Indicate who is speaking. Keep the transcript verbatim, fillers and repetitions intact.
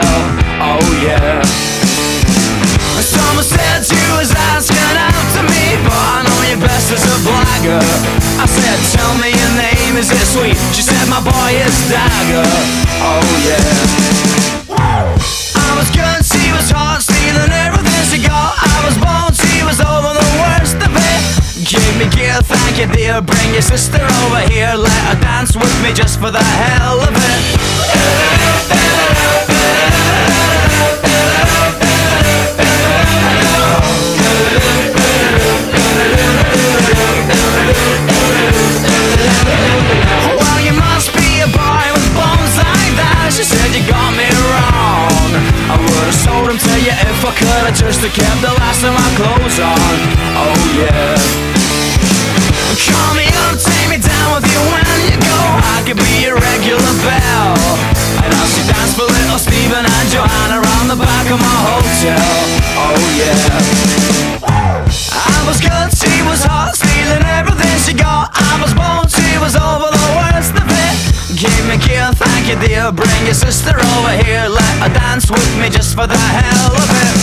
Speaker 1: hotel. Oh yeah. Someone said you was asking out to me, but I know you best as a blagger. I said, tell me your name, is it sweet? She said, my boy is Dagger. Oh yeah. I was good, she was hot, stealing everything she got. I was born, she was over the worst of it. Give me gear, thank you dear. Bring your sister over here, let her dance with me just for the hell of it. Well, you must be a boy with bones like that. She said you got me wrong. I would've sold him to you if I could. I just have kept the last of my clothes on. Oh yeah. Call me up, take me down with you when you go. I could be your regular belle. And I'll see dance for little Stephen and Joanna around the back of my hotel. Oh yeah. I was good, she was hot, stealing everything she got. I was born, she was over the worst of it. Give me gear, thank you dear. Bring your sister over here, let her dance with me just for the hell of it.